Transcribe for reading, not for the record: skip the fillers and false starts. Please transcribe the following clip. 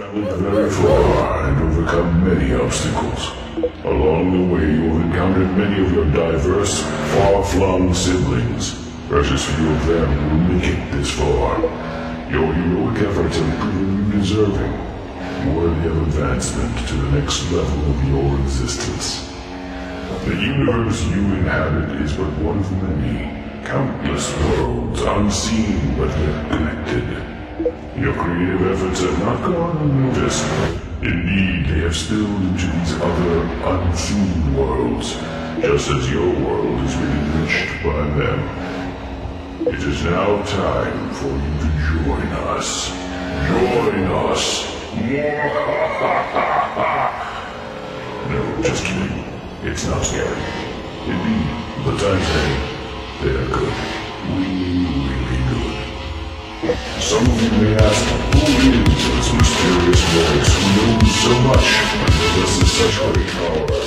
traveled very far and overcome many obstacles. Along the way, you have encountered many of your diverse, far-flung siblings. Precious few of them will make it this far. Your heroic efforts have proven you deserving, worthy of advancement to the next level of your existence. The universe you inhabit is but one of many, countless worlds, unseen but yet connected. Your creative efforts have not gone unnoticed. Indeed, they have spilled into these other unseen worlds, just as your world has been enriched by them. It is now time for you to join us. Join us! No, just kidding. It's not scary. Indeed, but I'm saying they are good. Really good. Some of you may ask, who is this mysterious voice who knows so much and possesses such great power?